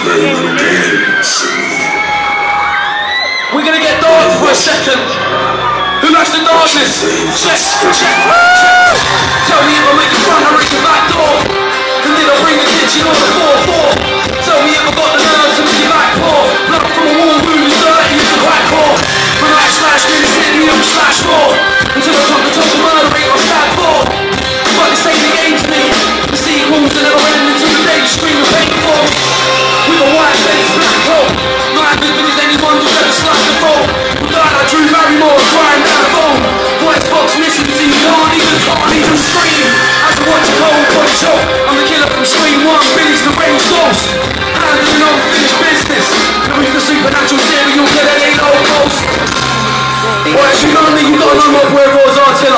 We're gonna get dark for a second. Who likes the darkness? Check, check, check. Tell me if I make the front or reach the back door. And did I bring the kitchen on the 4-4? Tell me if I got the nerves to make your back pour. Blood from a war wound is dirty as a black core. When I slash really hit me on slash more. Until I come to top the murder rate on stab 4. But this ain't the game to me. The sequels are never end until the day you scream and pay for. With a white face, black hole. Not as vivid as anyone who's ever sliced the phone. Who died like Drew Barrymore, crying down the phone. Voice box missing, so you can't even scream. As I watch a cold body choke, I'm the killer from Scream 1, Billy's the range ghost. Handling unfinished business. Now who's the supernatural serial killer, they low coast. Well, if you know me, you gotta know my boy Rose Artilla.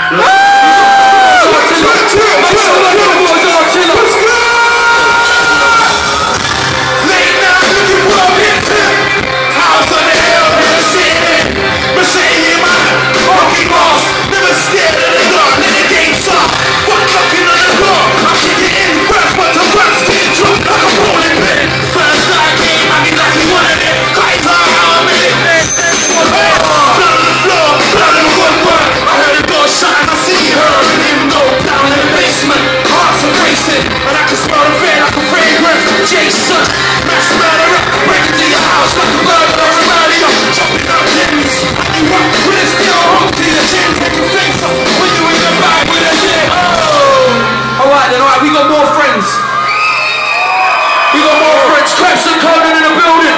Make some noise for Rose Artilla. Late night, looking for a victim. House on the hill, never sitting. Mercedes man, walking boss. Never scared of the gun, let the game stop. One knocking on the door, I'm kicking in first, but the first get dropped like a rolling pin. First night game, I mean like he wanted it. Guys are how I'm in it. Blood on the floor, blood on the woodwork. I heard the door shut and I see her and him go down in the basement. Hearts are racing, and I can smell the fear like a fragrance. Jason, mass murderer, break into your house like a burglar and earlier. Chopping out limbs, and you walk with a steel hook to your chin. Take your face off when you in the bag with a shit. Oh! Alright then, alright, we got more friends. We got more friends. Krebs and Conan in the building.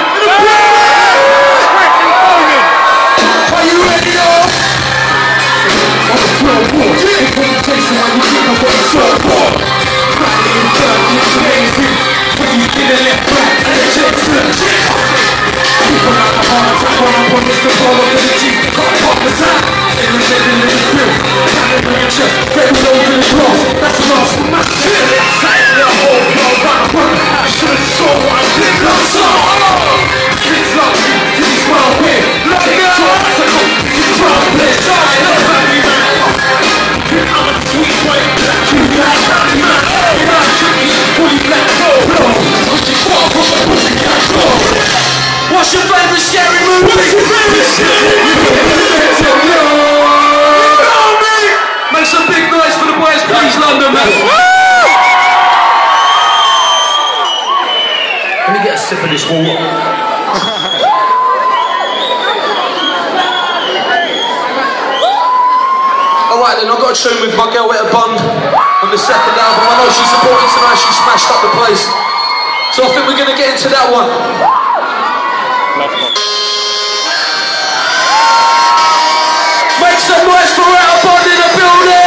Are you ready, y'all? On the floor, in presentation when you think of what it's all for. Riding in the dirt, it's amazing. When you get a left back and a jet flip. People like a heart attack when I'm on Mr. Polo to the Jeep. Can't pop the time. In the middle of the grill. Standing on your chest, very low to the cross. That's the last of my shit. Inside the whole floor, round the front. I should've saw what I did, not saw. Kids love you, this is what I'm with. Look at it, I go, it's wrong, let's go. I'm a sweet white black, you black, I'm not. You're not tricky, fully black, blow. I'm just far from a pussy, can't go. What's your favorite scary movie? What's your favorite scary movie? Make some big noise for the boys, please, London, man. Let me get a sip of this water. Alright then, I've got a tune with my girl Etta Bund on the second album. I know she's supporting tonight, she smashed up the place. So I think we're going to get into that one. Make some noise for Etta Bund in the building!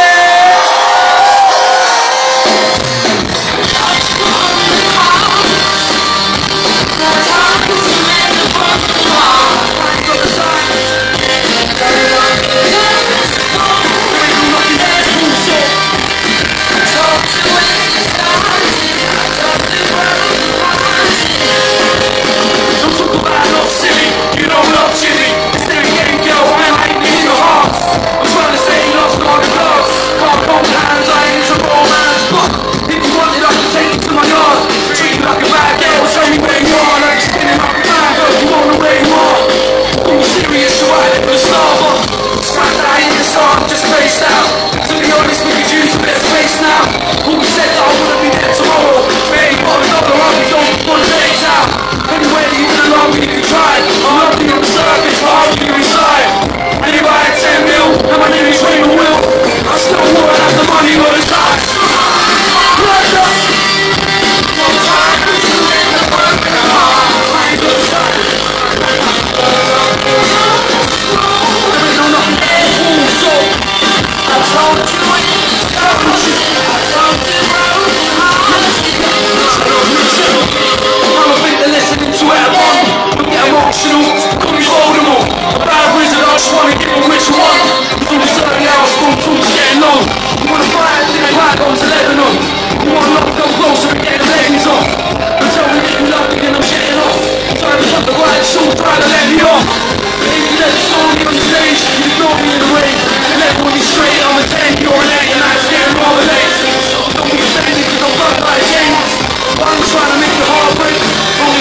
Trying to make the heart break.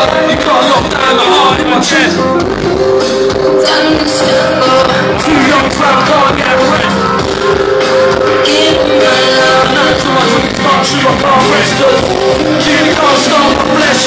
You can't lock down the heart in my chest. Too young to have, can't get a rest. I know too much when you can't shoot, I can't rest. Cause you can't stop, I'm blessed.